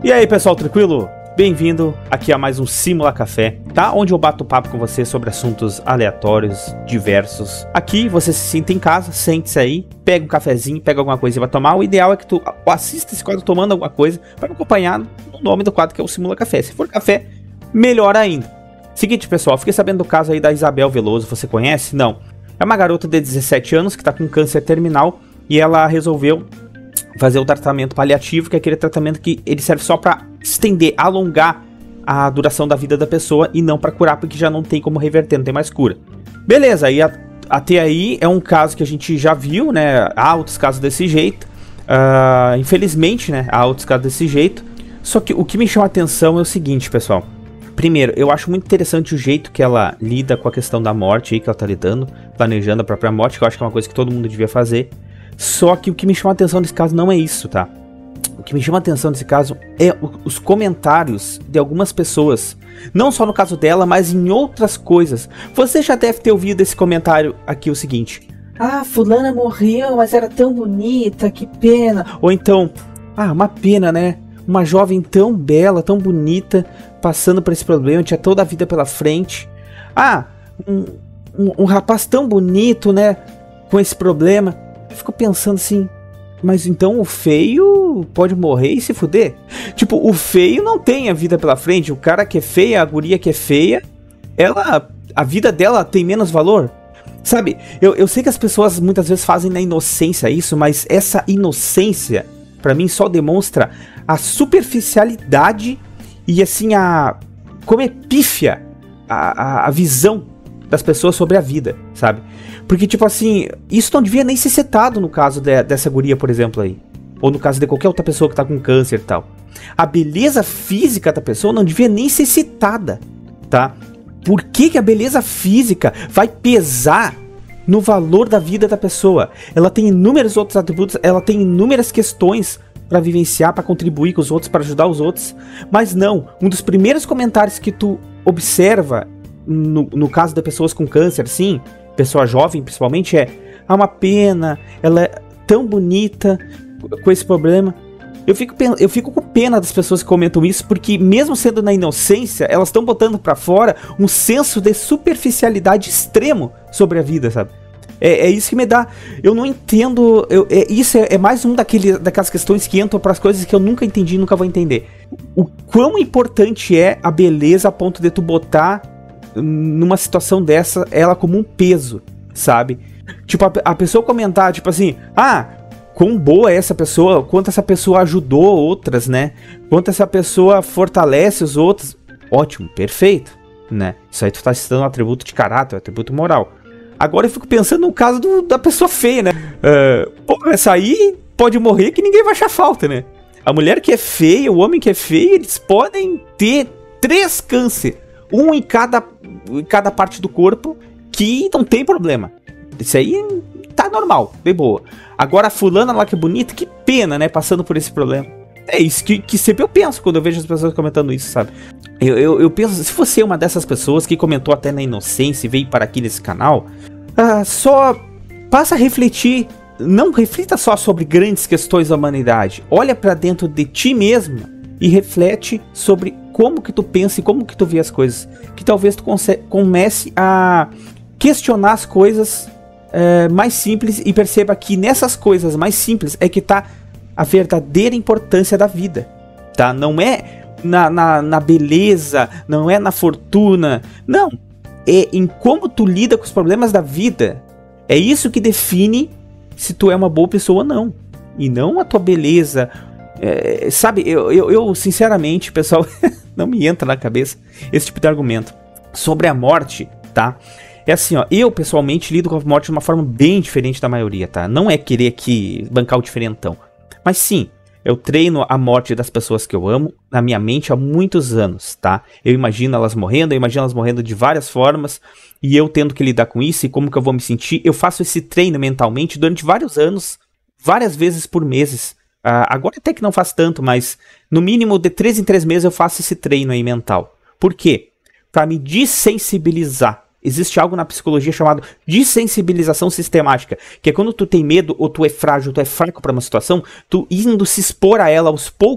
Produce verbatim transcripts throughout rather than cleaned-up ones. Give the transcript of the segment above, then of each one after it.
E aí, pessoal, tranquilo? Bem-vindo aqui a mais um Simula Café, tá? Onde eu bato papo com você sobre assuntos aleatórios, diversos. Aqui você se sinta em casa, sente-se aí, pega um cafezinho, pega alguma coisa e vai tomar. O ideal é que tu assista esse quadro tomando alguma coisa para acompanhar no nome do quadro, que é o Simula Café. Se for café, melhor ainda. Seguinte, pessoal, fiquei sabendo do caso aí da Isabel Veloso, você conhece? Não. É uma garota de dezessete anos que tá com câncer terminal e ela resolveu fazer o tratamento paliativo, que é aquele tratamento que ele serve só para estender, alongar a duração da vida da pessoa e não para curar, porque já não tem como reverter, não tem mais cura. Beleza, e a, até aí é um caso que a gente já viu, né? Há outros casos desse jeito, uh, infelizmente, né? Há outros casos desse jeito. Só que o que me chama a atenção é o seguinte, pessoal. Primeiro, eu acho muito interessante o jeito que ela lida com a questão da morte aí, que ela tá lidando, planejando a própria morte, que eu acho que é uma coisa que todo mundo devia fazer. Só que o que me chama a atenção nesse caso não é isso, tá? O que me chama a atenção nesse caso é os comentários de algumas pessoas. Não só no caso dela, mas em outras coisas. Você já deve ter ouvido esse comentário aqui, o seguinte: ah, fulana morreu, mas era tão bonita, que pena. Ou então, ah, uma pena, né? Uma jovem tão bela, tão bonita, passando por esse problema, tinha toda a vida pela frente. Ah, um, um, um rapaz tão bonito, né? Com esse problema. Eu fico pensando assim, mas então o feio pode morrer e se fuder? Tipo, o feio não tem a vida pela frente. O cara que é feia, a guria que é feia, ela, a vida dela tem menos valor. Sabe, eu, eu sei que as pessoas muitas vezes fazem na inocência isso, mas essa inocência, pra mim, só demonstra a superficialidade e assim, a como é pífia a, a, a visão das pessoas sobre a vida, sabe? Porque, tipo assim, isso não devia nem ser citado no caso de, dessa guria, por exemplo, aí. Ou no caso de qualquer outra pessoa que tá com câncer e tal. A beleza física da pessoa não devia nem ser citada, tá? Por que que a beleza física vai pesar no valor da vida da pessoa? Ela tem inúmeros outros atributos, ela tem inúmeras questões para vivenciar, para contribuir com os outros, para ajudar os outros. Mas não, um dos primeiros comentários que tu observa no, no caso de pessoas com câncer, sim, pessoa jovem principalmente, é: ah, uma pena, ela é tão bonita com esse problema. Eu fico, eu fico com pena das pessoas que comentam isso, porque mesmo sendo na inocência, elas estão botando pra fora um senso de superficialidade extremo sobre a vida, sabe? É, é isso que me dá. Eu não entendo. Eu, é, isso é, é mais um daquele, daquelas questões que entram pras coisas que eu nunca entendi e nunca vou entender. O quão importante é a beleza a ponto de tu botar numa situação dessa ela como um peso, sabe? Tipo, a, a pessoa comentar, tipo assim: ah, quão boa é essa pessoa, quanto essa pessoa ajudou outras, né? Quanto essa pessoa fortalece os outros. Ótimo, perfeito, né? Isso aí tu tá citando um atributo de caráter, um atributo moral. Agora eu fico pensando no caso do, da pessoa feia, né? Uh, pô, essa aí pode morrer que ninguém vai achar falta, né? A mulher que é feia, o homem que é feio, eles podem ter três câncer. Um em cada, em cada parte do corpo, que não tem problema. Isso aí tá normal, bem boa. Agora a fulana lá que é bonita, que pena, né? Passando por esse problema. É isso que, que sempre eu penso quando eu vejo as pessoas comentando isso, sabe? Eu, eu, eu penso, se você é uma dessas pessoas que comentou até na inocência e veio para aqui nesse canal, uh, só passa a refletir. Não reflita só sobre grandes questões da humanidade. Olha para dentro de ti mesmo e reflete sobre como que tu pensa e como que tu vê as coisas. Que talvez tu comece a questionar as coisas é, mais simples e perceba que nessas coisas mais simples é que tá a verdadeira importância da vida, tá? Não é na, na, na beleza, não é na fortuna, não. É em como tu lida com os problemas da vida. É isso que define se tu é uma boa pessoa ou não. E não a tua beleza. É, sabe, eu, eu, eu sinceramente, pessoal, não me entra na cabeça esse tipo de argumento sobre a morte, tá? É assim, ó, eu pessoalmente lido com a morte de uma forma bem diferente da maioria, tá? Não é querer aqui bancar o diferentão, mas sim, eu treino a morte das pessoas que eu amo na minha mente há muitos anos, tá? Eu imagino elas morrendo, eu imagino elas morrendo de várias formas, e eu tendo que lidar com isso e como que eu vou me sentir. Eu faço esse treino mentalmente durante vários anos, várias vezes por meses. Uh, agora até que não faz tanto, mas no mínimo de três em três meses eu faço esse treino aí mental. Por quê? Pra me desensibilizar. Existe algo na psicologia chamado desensibilização sistemática, que é quando tu tem medo, ou tu é frágil, tu é fraco para uma situação, tu indo se expor a ela aos poucos,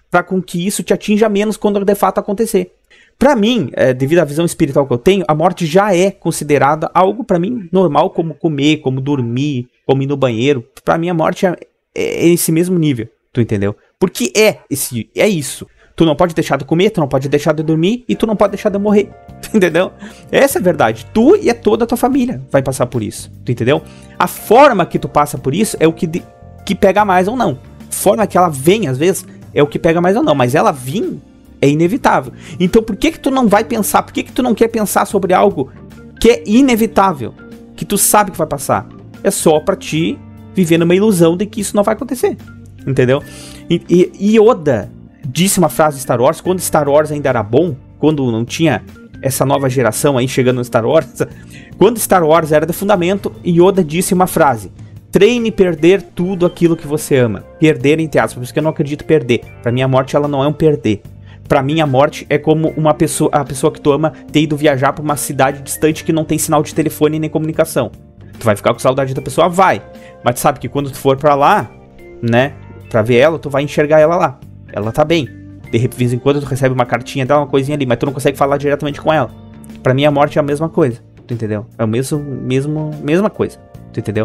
para com que isso te atinja menos quando de fato acontecer. Pra mim, é, devido à visão espiritual que eu tenho, a morte já é considerada algo pra mim normal, como comer, como dormir, como ir no banheiro. Pra mim a morte é, é esse mesmo nível, tu entendeu? Porque é, esse, é isso. Tu não pode deixar de comer, tu não pode deixar de dormir e tu não pode deixar de morrer, entendeu? Essa é a verdade. Tu e toda a tua família vai passar por isso, tu entendeu? A forma que tu passa por isso é o que, de, que pega mais ou não. A forma que ela vem, às vezes, é o que pega mais ou não. Mas ela vir é inevitável. Então por que que tu não vai pensar, por que que tu não quer pensar sobre algo que é inevitável, que tu sabe que vai passar? É só pra ti viver numa ilusão de que isso não vai acontecer, entendeu? E, e Yoda disse uma frase em Star Wars, quando Star Wars ainda era bom, quando não tinha essa nova geração aí chegando no Star Wars, quando Star Wars era de fundamento, Yoda disse uma frase: treine perder tudo aquilo que você ama. Perder entre aspas, porque eu não acredito perder. Pra mim a morte ela não é um perder. Pra mim a morte é como uma pessoa, a pessoa que tu ama ter ido viajar pra uma cidade distante que não tem sinal de telefone nem comunicação. Tu vai ficar com saudade da pessoa? Vai. Mas tu sabe que quando tu for pra lá, né, pra ver ela, tu vai enxergar ela lá. Ela tá bem. De vez em quando tu recebe uma cartinha, dá uma coisinha ali, mas tu não consegue falar diretamente com ela. Pra mim a morte é a mesma coisa, tu entendeu? É o mesmo, mesmo, mesma coisa, tu entendeu?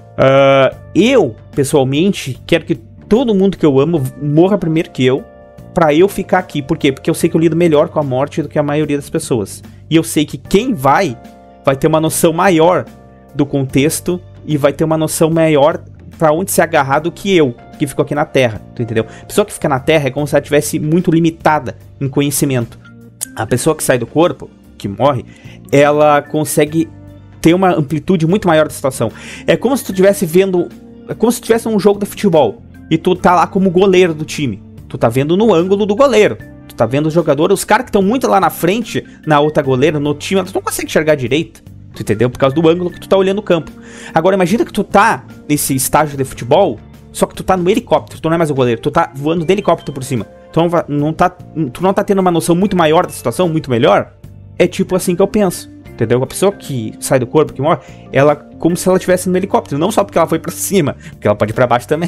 Uh, eu, pessoalmente, quero que todo mundo que eu amo morra primeiro que eu, pra eu ficar aqui. Por quê? Porque eu sei que eu lido melhor com a morte do que a maioria das pessoas. E eu sei que quem vai, vai ter uma noção maior do contexto e vai ter uma noção maior pra onde se agarrar do que eu, que fico aqui na Terra, tu entendeu? A pessoa que fica na Terra é como se ela estivesse muito limitada em conhecimento. A pessoa que sai do corpo, que morre, ela consegue ter uma amplitude muito maior da situação. É como se tu estivesse vendo, é como se tu estivesse num jogo de futebol e tu tá lá como goleiro do time. Tu tá vendo no ângulo do goleiro. Tu tá vendo os jogadores, os caras que estão muito lá na frente, na outra goleira, no time, tu não consegue enxergar direito. Tu entendeu? Por causa do ângulo que tu tá olhando o campo. Agora imagina que tu tá nesse estágio de futebol, só que tu tá no helicóptero, tu não é mais o goleiro, tu tá voando de helicóptero por cima. Tu não, não tá, tu não tá tendo uma noção muito maior da situação, muito melhor. É tipo assim que eu penso, entendeu? A pessoa que sai do corpo, que morre, ela como se ela estivesse no helicóptero. Não só porque ela foi pra cima, porque ela pode ir pra baixo também.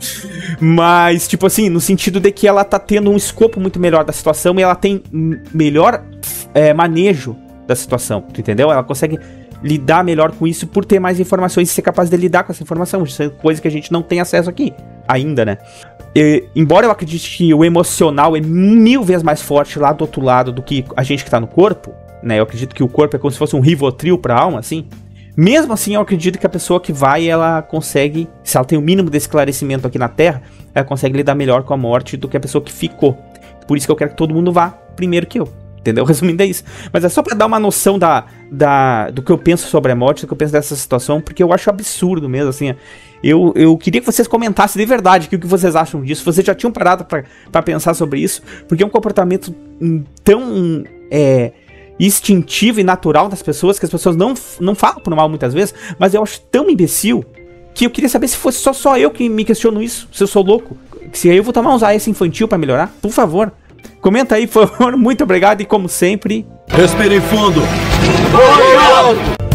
Mas, tipo assim, no sentido de que ela tá tendo um escopo muito melhor da situação e ela tem melhor é, manejo da situação, tu entendeu? Ela consegue lidar melhor com isso por ter mais informações e ser capaz de lidar com essa informação. Isso é coisa que a gente não tem acesso aqui, ainda, né? E, embora eu acredite que o emocional é mil vezes mais forte lá do outro lado do que a gente que tá no corpo, né? Eu acredito que o corpo é como se fosse um Rivotril pra alma, assim. Mesmo assim, eu acredito que a pessoa que vai, ela consegue, se ela tem o mínimo de esclarecimento aqui na Terra, ela consegue lidar melhor com a morte do que a pessoa que ficou. Por isso que eu quero que todo mundo vá primeiro que eu. Entendeu? Resumindo, é isso. Mas é só pra dar uma noção da, da, do que eu penso sobre a morte, do que eu penso dessa situação, porque eu acho absurdo mesmo, assim. Eu, eu queria que vocês comentassem de verdade o que vocês acham disso. Vocês já tinham parado pra, pra pensar sobre isso, porque é um comportamento tão é, instintivo e natural das pessoas, que as pessoas não, não falam por mal muitas vezes, mas eu acho tão imbecil, que eu queria saber se fosse só, só eu que me questiono isso, se eu sou louco. Se aí eu vou tomar uns A S infantil pra melhorar, por favor. Comenta aí, por favor. Muito obrigado e como sempre, respirem fundo. Oi, alto.